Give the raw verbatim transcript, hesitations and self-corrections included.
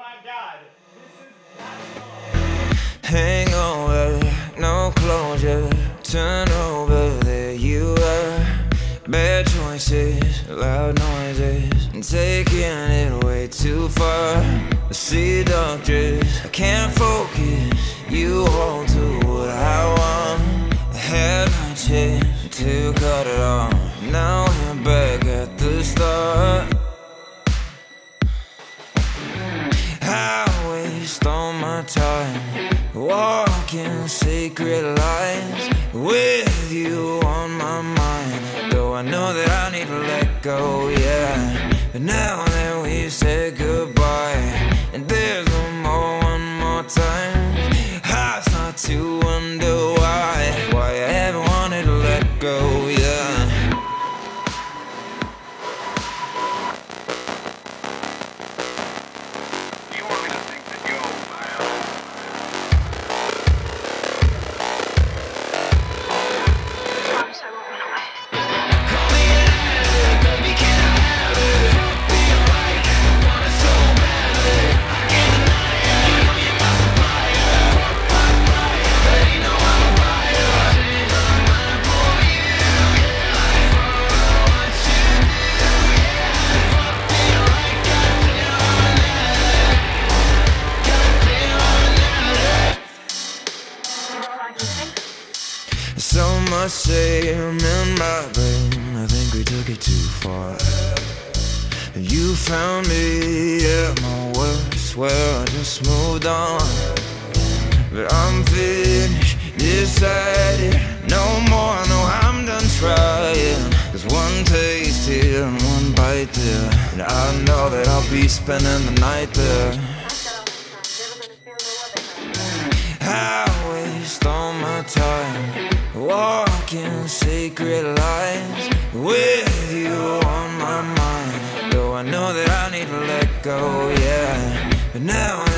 my God. Hangover, no closure, turn over, there you are. Bad choices, loud noises, and taking it way too far. I see doctors, I can't focus, you hold to what I want. I had my chance to cut it off, now we're back at the start. I waste all my time walking sacred lines with you on my mind. Though I know that I need to let go, yeah. But now that we've said goodbye and there's no more one more time, I start to wonder why, why I haven't wanted to let go, yeah. So much shame in my brain, I think we took it too far. You found me at my worst, where I just moved on. But I'm finished, decided, no more, no, I'm done trying. There's one taste here and one bite there, and I know that I'll be spending the night there. I waste all my time walking sacred lines with you on my mind. Though I know that I need to let go, yeah. But now